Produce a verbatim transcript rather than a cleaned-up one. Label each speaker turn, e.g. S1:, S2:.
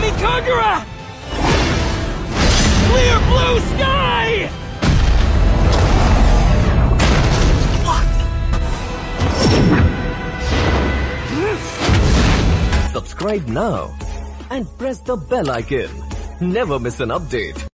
S1: Mighty Kagura! Clear blue sky!
S2: Subscribe now and press the bell icon. Never miss an update.